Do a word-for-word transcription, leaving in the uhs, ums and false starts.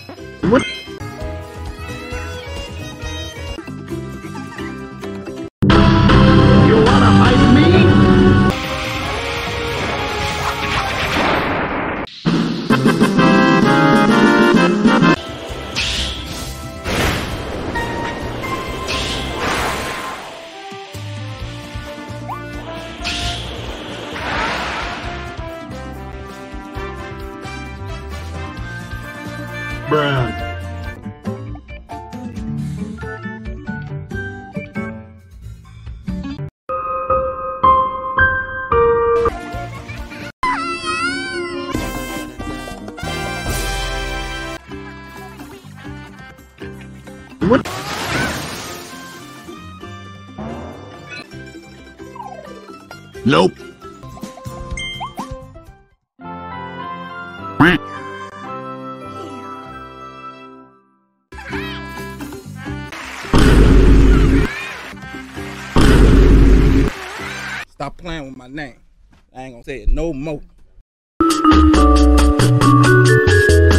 What? You wanna fight me? Bruh. What? Nope. Stop playing with my name. I ain't gonna say it no more.